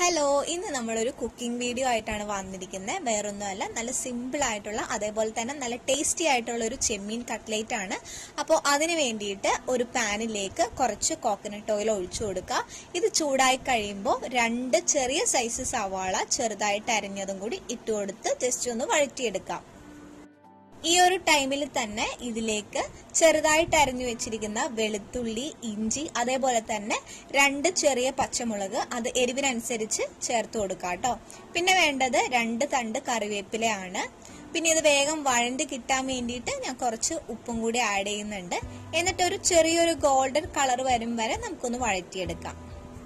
Hello, ഇന്ന് നമ്മളൊരു cooking video ആയിട്ടാണ് വന്നിരിക്കുന്നത്. വേറൊന്നുമല്ല, നല്ല സിമ്പിൾ ആയിട്ടുള്ള അതേപോലെ തന്നെ നല്ല ടേസ്റ്റി ആയിട്ടുള്ള ഒരു ചെമ്മീൻ കട്ട്ലേറ്റ് ആണ്. അപ്പോൾ അതിന് വേണ്ടിയിട്ട് ഒരു പാനിലേക്ക് കുറച്ച് കോക്കനട്ട് ഓയിൽ ഒഴിച്ചു കൊടുക്കുക. ഇത് ചൂടായി കഴിയുമ്പോൾ 2 ചെറിയ സൈസ് സവാള ചെറുതായിട്ട് അരിഞ്ഞതും കൂടി ഇട്ടുകൊടുത്ത് ജസ്റ്റ് ഒന്ന് വഴറ്റിയെടുക്കാം. ഈ ഒരു ടൈമിൽ തന്നെ ഇതിലേക്ക് ചെറുതായിട്ട് അരിഞ്ഞു വെച്ചിരിക്കുന്ന വെളുത്തുള്ളി, ഇഞ്ചി, അതേപോലെ തന്നെ 2 ചെറിയ പച്ചമുളക് അത് എരിവിനനുസരിച്ച് ചേർത്ത് കൊടുക്കാം കേട്ടോ. പിന്നെ വേണ്ടത് 2 തണ്ട് കറിവേപ്പിലയാണ്. പിന്നെ ഇത് വേഗം വഴണ്ട് കിട്ടാൻ വേണ്ടിയിട്ട് ഞാൻ കുറച്ച് ഉപ്പും കൂടി ആഡ് ചെയ്യുന്നുണ്ട്. എന്നിട്ട് ഒരു ചെറിയൊരു ഗോൾഡൻ കളർ വരും വരെ നമുക്കൊന്ന് വഴറ്റിയെടുക്കാം.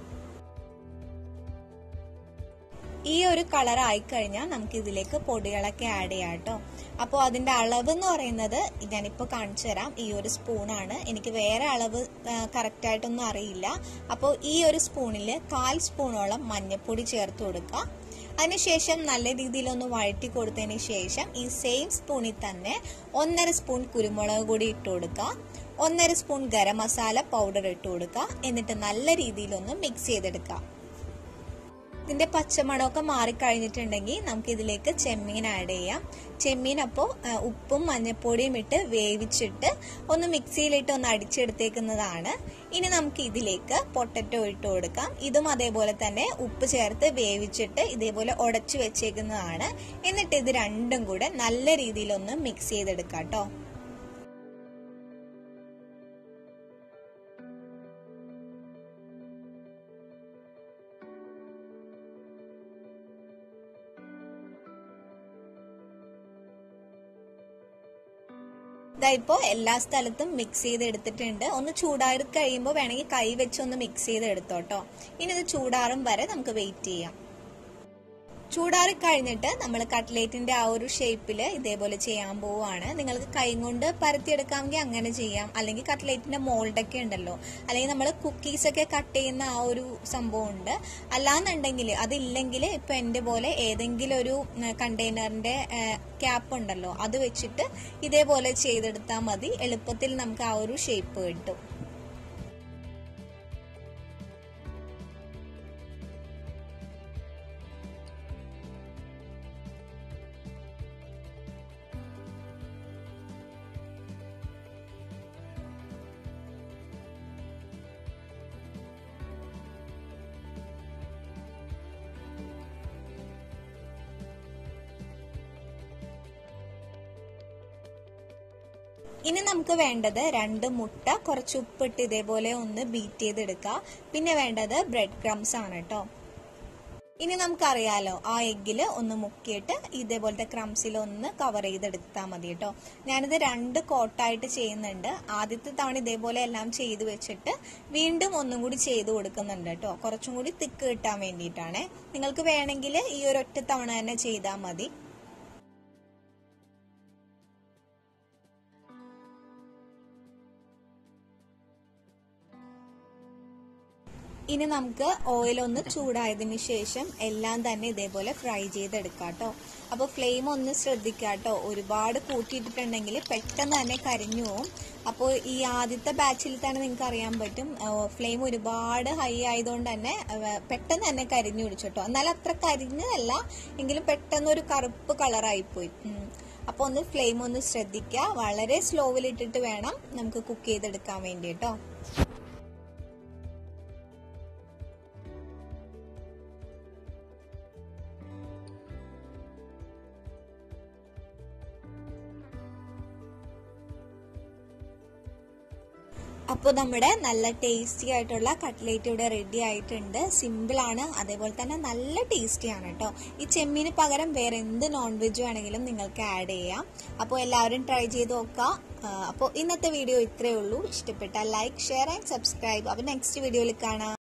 ഈ ഒരു കളർ ആയിക്കഴിഞ്ഞാൽ നമുക്ക് ഇതിലേക്ക് പൊടികളൊക്കെ ആഡ് ചെയ്യാം കേട്ടോ. അപ്പോൾ അതിന്റെ അളവ് എന്ന് പറയുന്നത് ഞാനിപ്പോൾ കാണിച്ചു തരാം. ഈ ഒരു സ്പൂണാണ്. എനിക്ക് വേറെ അളവ് കറക്റ്റ് ആയിട്ടൊന്നും അറിയില്ല. അപ്പോൾ ഈ ഒരു സ്പൂണിൽ 1/4 സ്പൂണോളം മഞ്ഞൾപ്പൊടി ചേർത്ത് കൊടുക്കുക. അതിനുശേഷം നല്ല രീതിയിലൊന്ന് വഴറ്റി കൊടുത്തതിന് ശേഷം ഈ സെയിം സ്പൂണിൽ തന്നെ 1.5 സ്പൂൺ കുരുമുളക് കൂടി ഇട്ട് കൊടുക്കുക. 1.5 സ്പൂൺ ഗരം മസാല പൗഡർ ഇട്ട് കൊടുക്കുക. എന്നിട്ട് നല്ല രീതിയിലൊന്ന് മിക്സ് ചെയ്തെടുക്കുക. ഇതിന്റെ പച്ചമണമൊക്കെ മാറിക്കഴിഞ്ഞിട്ടുണ്ടെങ്കിൽ നമുക്ക് ഇതിലേക്ക് ചെമ്മീൻ ആഡ് ചെയ്യാം. ചെമ്മീൻ അപ്പോൾ ഉപ്പും മഞ്ഞൾപ്പൊടിയും ഇട്ട് വേവിച്ചിട്ട് ഒന്ന് മിക്സിയിലിട്ട് ഒന്ന് അടിച്ചെടുത്തേക്കുന്നതാണ്. ഇനി നമുക്ക് ഇതിലേക്ക് പൊട്ടറ്റോ ഇട്ട് കൊടുക്കാം. ഇതും അതേപോലെ തന്നെ ഉപ്പ് ചേർത്ത് വേവിച്ചിട്ട് ഇതേപോലെ ഉടച്ചു വെച്ചേക്കുന്നതാണ്. എന്നിട്ട് ഇത് രണ്ടും കൂടെ നല്ല രീതിയിലൊന്ന് മിക്സ് ചെയ്തെടുക്കാം കേട്ടോ. ഇതായിപ്പോ എല്ലാ സ്ഥലത്തും മിക്സ് ചെയ്ത് എടുത്തിട്ടുണ്ട്. ഒന്ന് ചൂടാറി കഴിയുമ്പോൾ വേണമെങ്കിൽ കൈ വെച്ച് ഒന്ന് മിക്സ് ചെയ്ത് എടുത്തോട്ടോ. ഇനി ഇത് ചൂടാറും വരെ നമുക്ക് വെയിറ്റ് ചെയ്യാം. ചൂടാറി കഴിഞ്ഞിട്ട് നമ്മൾ കട്ട്ലേറ്റിന്റെ ആ ഒരു ഷേപ്പിൽ ഇതേപോലെ ചെയ്യാൻ പോവുകയാണ്. നിങ്ങൾക്ക് കൈ കൊണ്ട് പരത്തിയെടുക്കാമെങ്കിൽ അങ്ങനെ ചെയ്യാം. അല്ലെങ്കിൽ കട്ട്ലേറ്റിന്റെ മോൾഡൊക്കെ ഉണ്ടല്ലോ, അല്ലെങ്കിൽ നമ്മൾ കുക്കീസ് ഒക്കെ കട്ട് ചെയ്യുന്ന ആ ഒരു സംഭവം ഉണ്ട്. അല്ലാന്നുണ്ടെങ്കിൽ അതില്ലെങ്കിൽ ഇപ്പൊ എന്റെ പോലെ ഏതെങ്കിലും ഒരു കണ്ടെയ്നറിന്റെ ക്യാപ്പ് ഉണ്ടല്ലോ, അത് വെച്ചിട്ട് ഇതേപോലെ ചെയ്തെടുത്താൽ മതി. എളുപ്പത്തിൽ നമുക്ക് ആ ഒരു ഷേപ്പ് കിട്ടും. ഇനി നമുക്ക് വേണ്ടത് 2 മുട്ട കുറച്ച് ഉപ്പിട്ട് ഇതേപോലെ ഒന്ന് ബീറ്റ് ചെയ്തെടുക്കുക. പിന്നെ വേണ്ടത് ബ്രെഡ് ക്രംസ് ആണ് കേട്ടോ. ഇനി നമുക്കറിയാലോ, ആ എഗ്ഗില് ഒന്ന് മുക്കിയിട്ട് ഇതേപോലത്തെ ക്രംസിൽ ഒന്ന് കവർ ചെയ്തെടുത്താൽ മതി കേട്ടോ. ഞാനിത് 2 കോട്ടായിട്ട് ചെയ്യുന്നുണ്ട്. ആദ്യത്തെ തവണ ഇതേപോലെ എല്ലാം ചെയ്ത് വെച്ചിട്ട് വീണ്ടും ഒന്നും കൂടി ചെയ്ത് കൊടുക്കുന്നുണ്ട് കേട്ടോ. കുറച്ചും കൂടി തിക്ക് കിട്ടാൻ വേണ്ടിയിട്ടാണ്. നിങ്ങൾക്ക് വേണമെങ്കിൽ ഈ ഒരു ഒറ്റ തവണ തന്നെ ചെയ്താൽ മതി. ഇനി നമുക്ക് ഓയിൽ ഒന്ന് ചൂടായതിനു ശേഷം എല്ലാം തന്നെ ഇതേപോലെ ഫ്രൈ ചെയ്തെടുക്കാം കേട്ടോ. അപ്പോൾ ഫ്ലെയിം ഒന്ന് ശ്രദ്ധിക്കുക കേട്ടോ. ഒരുപാട് കൂട്ടിയിട്ടിട്ടുണ്ടെങ്കിൽ പെട്ടെന്ന് തന്നെ കരിഞ്ഞു പോവും. അപ്പോൾ ഈ ആദ്യത്തെ ബാച്ചിൽ തന്നെ നിങ്ങൾക്ക് അറിയാൻ പറ്റും, ഫ്ലെയിം ഒരുപാട് ഹൈ ആയതുകൊണ്ട് തന്നെ പെട്ടെന്ന് തന്നെ കരിഞ്ഞു പിടിച്ചു കേട്ടോ. എന്നാൽ അത്ര കരിഞ്ഞതല്ല, എങ്കിലും പെട്ടെന്ന് ഒരു കറുപ്പ് കളറായിപ്പോയി. അപ്പോൾ ഒന്ന് ഫ്ലെയിം ഒന്ന് ശ്രദ്ധിക്കുക. വളരെ സ്ലോവിലിട്ടിട്ട് വേണം നമുക്ക് കുക്ക് ചെയ്തെടുക്കാൻ വേണ്ടി കേട്ടോ. അപ്പോൾ നമ്മുടെ നല്ല ടേസ്റ്റി ആയിട്ടുള്ള കട്ട്ലേറ്റ് ഇവിടെ റെഡി ആയിട്ടുണ്ട്. സിമ്പിളാണ്, അതേപോലെ തന്നെ നല്ല ടേസ്റ്റിയാണ് കേട്ടോ. ഈ ചെമ്മീന് പകരം വേറെ എന്ത് നോൺ വെജ് വേണമെങ്കിലും നിങ്ങൾക്ക് ആഡ് ചെയ്യാം. അപ്പോൾ എല്ലാവരും ട്രൈ ചെയ്ത് നോക്കാം. അപ്പോൾ ഇന്നത്തെ വീഡിയോ ഇത്രയേ ഉള്ളൂ. ഇഷ്ടപ്പെട്ടാൽ ലൈക്ക്, ഷെയർ ആൻഡ് സബ്സ്ക്രൈബ്. അപ്പോൾ നെക്സ്റ്റ് വീഡിയോയിൽ കാണാം.